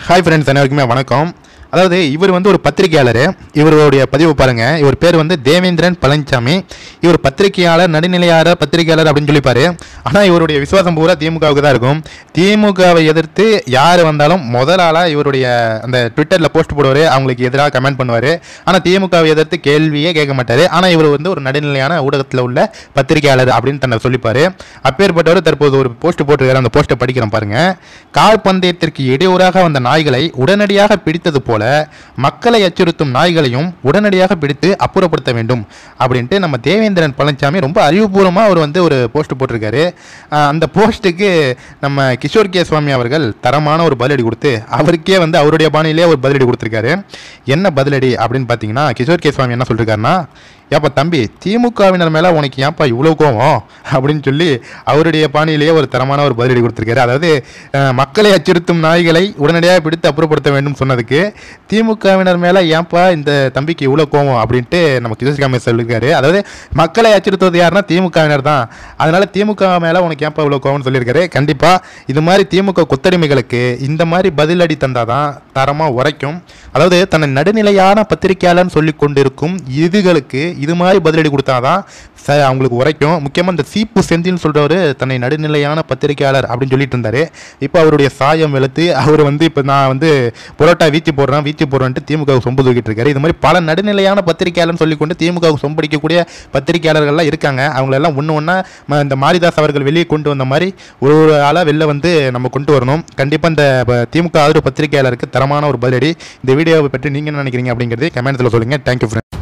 Hi friends, அனைவருக்குமே வணக்கம். அதாவது இவர் வந்து ஒரு பத்திரிகையாளர். இவருடைய பதிவு பாருங்க. இவர் பேர் வந்து தேவேந்திரன் பழனிசாமி. இவர் பத்திரிகையாளர், நடுநிலையாளர், பத்திரிகையாளர் அப்படின்னு சொல்லிப்பாரு. ஆனால் இவருடைய விசுவாசம் பூரா திமுகவுக்கு தான் இருக்கும். திமுகவை எதிர்த்து யார் வந்தாலும் முதல் ஆளாக இவருடைய அந்த ட்விட்டரில் போஸ்ட் போடுவார், அவங்களுக்கு எதிராக கமெண்ட் பண்ணுவார். ஆனால் திமுகவை எதிர்த்து கேள்வியே கேட்க மாட்டார். ஆனால் இவர் வந்து ஒரு நடுநிலையான ஊடகத்தில் உள்ள பத்திரிகையாளர் அப்படின்னு தன்னை சொல்லிப்பார். அப்பேற்பட்டவர் தற்போது ஒரு போஸ்ட் போட்டிருக்காரு. அந்த போஸ்ட்டை படிக்கிறேன் பாருங்க. கால்பந்தயத்திற்கு இடையூறாக வந்த நாய்களை உடனடியாக பிடித்தது போல மக்களை அச்சுறுத்தும் நாய்களையும் உடனடியாக பிடித்து அப்புறப்படுத்த வேண்டும் அப்படின்ட்டு நம்ம தேவேந்திரன் பழனிசாமி ரொம்ப அறிவுபூர்வமாக அவர் வந்து ஒரு போஸ்ட் போட்டிருக்காரு. அந்த போஸ்ட்டுக்கு நம்ம கிஷோர் கே சுவாமி அவர்கள் தரமான ஒரு பதிலடி கொடுத்து அவருக்கே வந்து அவருடைய பாணியிலே ஒரு பதிலடி கொடுத்துருக்காரு. என்ன பதிலடி அப்படின்னு பார்த்தீங்கன்னா, கிஷோர் கே சுவாமி என்ன சொல்லியிருக்காருன்னா, ஏப்பா தம்பி, திமுகவினர் மேலே உனக்கு ஏன்ப்பா இவ்வளோ கோவம் அப்படின்னு சொல்லி அவருடைய பாணியிலேயே ஒரு தரமான ஒரு பதிலடி கொடுத்துருக்காரு. அதாவது மக்களை அச்சுறுத்தும் நாய்களை உடனடியாக பிடித்து அப்புறப்படுத்த வேண்டும் சொன்னதுக்கு திமுகவினர் மேலே ஏன்ப்பா இந்த தம்பிக்கு இவ்வளோ கோவம் அப்படின்ட்டு நம்ம கிஷோர் சொல்லியிருக்காரு. அதாவது மக்களை அச்சுறுத்துவது யாருன்னா திமுகவினர் தான். அதனால திமுக மேலே உனக்கு ஏன்ப்பா இவ்வளோ கோவம்னு சொல்லியிருக்காரு. கண்டிப்பாக இது மாதிரி திமுக கொத்தடிமைகளுக்கு இந்த மாதிரி பதிலடி தந்தால் தான் தரமாக உரைக்கும். அதாவது தன்னை நடுநிலையான பத்திரிகையாளர்னு சொல்லி கொண்டிருக்கும் இதுகளுக்கு இது மாதிரி பதிலடி கொடுத்தாதான் அவங்களுக்கு உரைக்கும். முக்கியமாக இந்த சீப்பு செந்தில்னு சொல்கிறவர் தன்னை நடுநிலையான பத்திரிகையாளர் அப்படின்னு சொல்லிட்டு இருந்தார். இப்போ அவருடைய சாயம் வெளுத்து அவர் வந்து இப்போ நான் வந்து புரோட்டா வீச்சு போடுறேன்ட்டு திமுகவுக்கு சொம்பு தூக்கிட்டு இருக்காரு. இது மாதிரி பல நடுநிலையான பத்திரிகையாளர்னு சொல்லிக்கொண்டு திமுகவுக்கு சொம்படிக்கக்கூடிய பத்திரிகையாளர்கள்லாம் இருக்காங்க. அவங்களெல்லாம் ஒன்று ஒன்றா இந்த மாரிதாஸ் அவர்கள் வெளியே கொண்டு வந்த மாதிரி ஒரு ஆளாக வெளில வந்து நம்ம கொண்டு வரணும். கண்டிப்பாக இந்த திமுக ஆதரவு பத்திரிகையாளருக்கு தரமான ஒரு பதிலடி. இந்த வீடியோவை பற்றி நீங்கள் என்ன நினைக்கிறீங்க அப்படிங்கிறது கமெண்ட்ஸில் சொல்லுங்கள். Thank you friend.